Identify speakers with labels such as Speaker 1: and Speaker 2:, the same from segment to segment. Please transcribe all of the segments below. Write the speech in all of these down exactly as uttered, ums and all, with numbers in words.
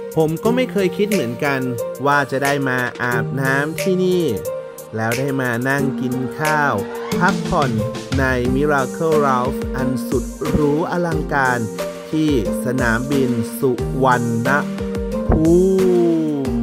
Speaker 1: ผมก็ไม่เคยคิดเหมือนกันว่าจะได้มาอาบน้ำที่นี่แล้วได้มานั่งกินข้าวพักผ่อนใน Miracle Lounge อันสุดหรูอลังการที่สนามบินสุวรรณภูมิ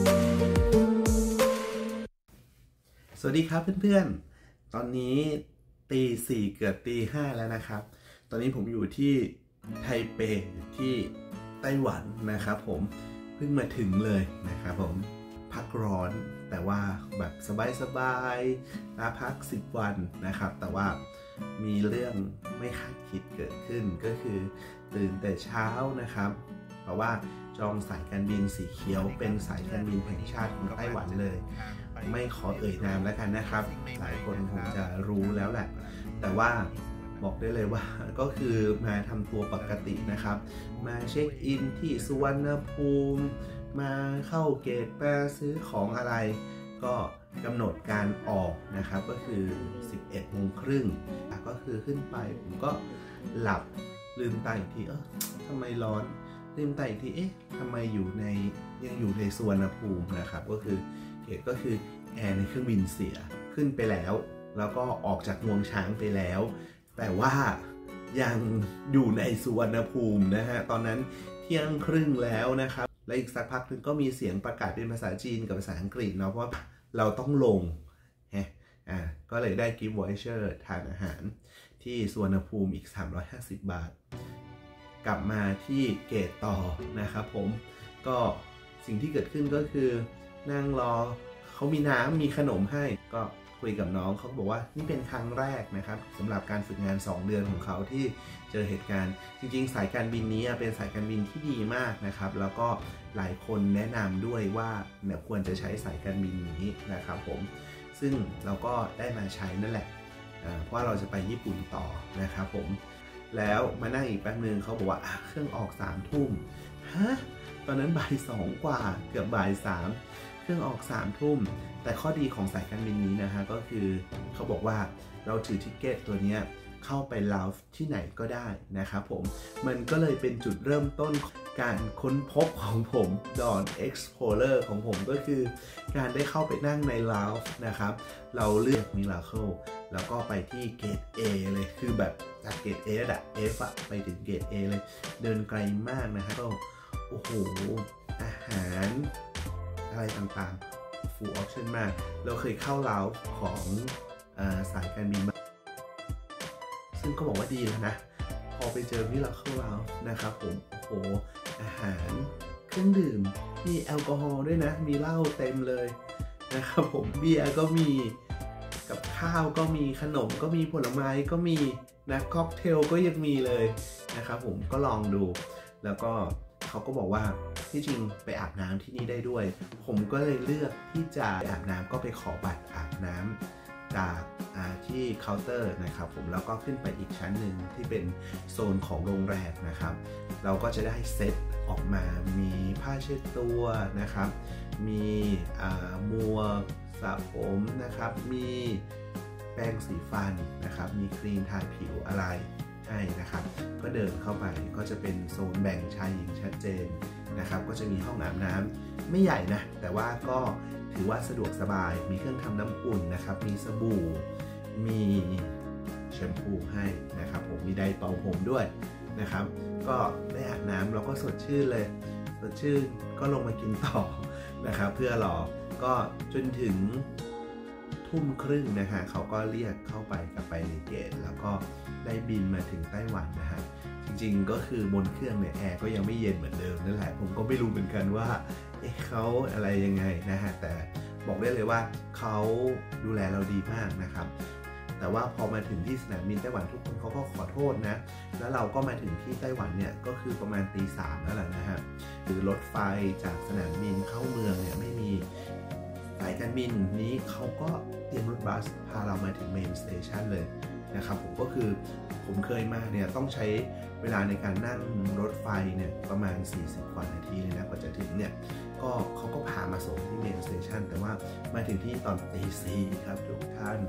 Speaker 1: สวัสดีครับเพื่อนๆตอนนี้ตีสี่เกือบตีห้าแล้วนะครับตอนนี้ผมอยู่ที่ไทเปที่ไต้หวันนะครับผมเพิ่งมาถึงเลยนะครับผมพักร้อนแต่ว่าแบบสบายๆนะพักสิบวันนะครับแต่ว่ามีเรื่องไม่คาดคิดเกิดขึ้นก็คือตื่นแต่เช้านะครับเพราะว่าจองสายการบินสีเขียวเป็นสายการบินแห่งชาติของไต้หวันเลยไม่ขอเอ่ยนามแล้วกันนะครับหลายคนคงจะรู้แล้วแหละแต่ว่าบอกได้เลยว่าก็คือมาทำตัวปกตินะครับมาเช็คอินที่สุวรรณภูมิมาเข้าเกตมาซื้อของอะไรก็กำหนดการออกนะครับก็คือ สิบเอ็ดโมงครึ่งก็คือขึ้นไปผมก็หลับลืมตาอีกทีเออทำไมร้อนลืมตาอีกทีเอ๊ะทำไมอยู่ในยังอยู่ในสุวรรณภูมินะครับก็คือเหตุก็คือแอร์ในเครื่องบินเสียขึ้นไปแล้วแล้วก็ออกจากงวงช้างไปแล้วแต่ว่ายังอยู่ในสุวรรณภูมินะฮะตอนนั้นเที่ยงครึ่งแล้วนะครับและอีกสักพักนึงก็มีเสียงประกาศเป็นภาษาจีนกับภาษาอังกฤษเนาะเพราะเราต้องลงฮะอ่าก็เลยได้กิฟต์วอเชอร์ทานอาหารที่สุวรรณภูมิอีกสามร้อยห้าสิบบาทกลับมาที่เกตต่อนะครับผมก็สิ่งที่เกิดขึ้นก็คือนั่งรอเขามีน้ำมีขนมให้ก็คุยกับน้องเขาบอกว่านี่เป็นครั้งแรกนะครับสำหรับการฝึกงานสองเดือนของเขาที่เจอเหตุการณ์จริงๆสายการบินนี้เป็นสายการบินที่ดีมากนะครับแล้วก็หลายคนแนะนำด้วยว่าเนี่ยควรจะใช้สายการบินนี้นะครับผมซึ่งเราก็ได้มาใช้นั่นแหละเพราะเราจะไปญี่ปุ่นต่อนะครับผมแล้วมานั่งอีกแป๊บนึงเขาบอกว่าเครื่องออกสามทุ่มฮะตอนนั้นบ่ายสองกว่าเกือบบ่ายสามเครื่องออกสามทุ่มแต่ข้อดีของสายการบินนี้นะฮะก็คือเขาบอกว่าเราถือทิเกตตัวนี้เข้าไปลาวที่ไหนก็ได้นะครับผมมันก็เลยเป็นจุดเริ่มต้นการค้นพบของผมดอน Explorer ของผมก็คือการได้เข้าไปนั่งในลาวนะครับเราเลือก Miracle แล้วก็ไปที่เกต A เลยคือแบบจากเกต A ระดับ F อะไปถึงเกต A เลยเดินไกลมากนะฮะก็โอ้โหอาหารอะไรต่างๆ full option มากเราเคยเข้าลาวของสายการบินซึ่งก็บอกว่าดีแล้วนะพอไปเจอMiracle Loungeนะครับผมโอ้โหอาหารเครื่องดื่มมีแอลกอฮอล์ด้วยนะมีเหล้าเต็มเลยนะครับผมเบียร์ก็มีกับข้าวก็มีขนมก็มีผลไม้ก็มีนะค็อกเทลก็ยังมีเลยนะครับผมก็ลองดูแล้วก็เขาก็บอกว่าที่จริงไปอาบน้ำที่นี่ได้ด้วยผมก็เลยเลือกที่จะอาบน้ำก็ไปขอบัตรอาบน้ำจากที่เคาน์เตอร์นะครับผมแล้วก็ขึ้นไปอีกชั้นหนึ่งที่เป็นโซนของโรงแรมนะครับเราก็จะได้เซตออกมามีผ้าเช็ดตัวนะครับมีมัวสระผมนะครับมีแปรงสีฟันนะครับมีครีมทาผิวอะไรให้นะครับก็เดินเข้าไปก็จะเป็นโซนแบ่งชายหญิงชัดเจนนะครับก็จะมีห้องอาบน้ำไม่ใหญ่นะแต่ว่าก็ถือว่าสะดวกสบายมีเครื่องทำน้ำอุ่นนะครับมีสบู่มีแชมพูให้นะครับผมมีไดร์เป่าผมด้วยนะครับก็ได้อาบน้ำแล้วก็สดชื่นเลยสดชื่นก็ลงมากินต่อนะครับเพื่อรอก็จนถึงทุ่มครึ่งนะฮะเขาก็เรียกเข้าไปกลับไปในเกตแล้วก็ได้บินมาถึงไต้หวันนะฮะจริงๆก็คือบนเครื่องเนี่ยแอร์ก็ยังไม่เย็นเหมือนเดิมนั่นแหละผมก็ไม่รู้เหมือนกันว่าเอ๊ะเขาอะไรยังไงนะฮะแต่บอกได้เลยว่าเขาดูแลเราดีมากนะครับแต่ว่าพอมาถึงที่สนามบินไต้หวันทุกคนเขาก็ขอโทษนะแล้วเราก็มาถึงที่ไต้หวันเนี่ยก็คือประมาณตีสามแล้วแหละนะฮะหรือรถไฟจากสนามบินเข้าเมืองเนี่ยไม่มีสายการบินนี้เขาก็เตรียมรถบัสพาเรามาถึงเมนสเตชันเลยนะครับผมก็คือผมเคยมาเนี่ยต้องใช้เวลาในการนั่งรถไฟเนี่ยประมาณสี่สิบกว่านาทีเลยนะกว่าจะถึงเนี่ยก็เขาก็พามาส่งที่เมนสเตชันแต่ว่ามาถึงที่ตอนตีสี่ครับทุกท่าน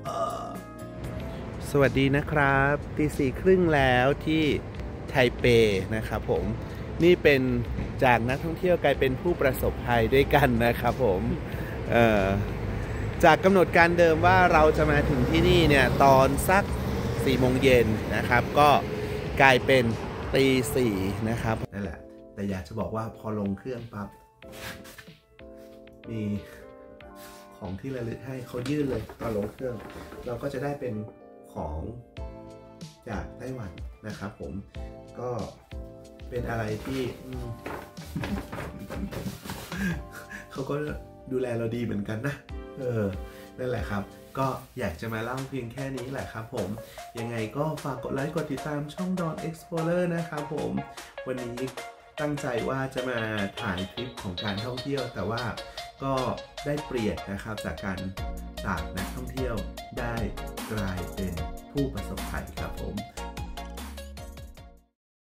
Speaker 1: สวัสดีนะครับตีสี่ครึ่งแล้วที่ไทเปนะครับผมนี่เป็นจากนักท่องเที่ยวกลายเป็นผู้ประสบภัยด้วยกันนะครับผมเอ่อจากกำหนดการเดิมว่าเราจะมาถึงที่นี่เนี่ยตอนสักสี่โมงเย็นนะครับก็กลายเป็นตีสี่นะครับนั่นแหละแต่อยากจะบอกว่าพอลงเครื่องปั๊บมีของที่ระลึกให้เขายื่นเลยตอนลงเครื่องเราก็จะได้เป็นของจากไต้หวันนะครับผมก็เป็นอะไรที่เขาก็ดูแลเราดีเหมือนกันนะเออนั่นแหละครับก็อยากจะมาเล่าเพียงแค่นี้แหละครับผมยังไงก็ฝากกดไลค์กดติดตามช่อง Dawn Explorer นะครับผมวันนี้ตั้งใจว่าจะมาถ่ายคลิปของการท่องเที่ยวแต่ว่าก็ได้เปลี่ยนนะครับจากการจากนักท่องเที่ยวได้กลายเป็นผู้ประสบภัยครับผม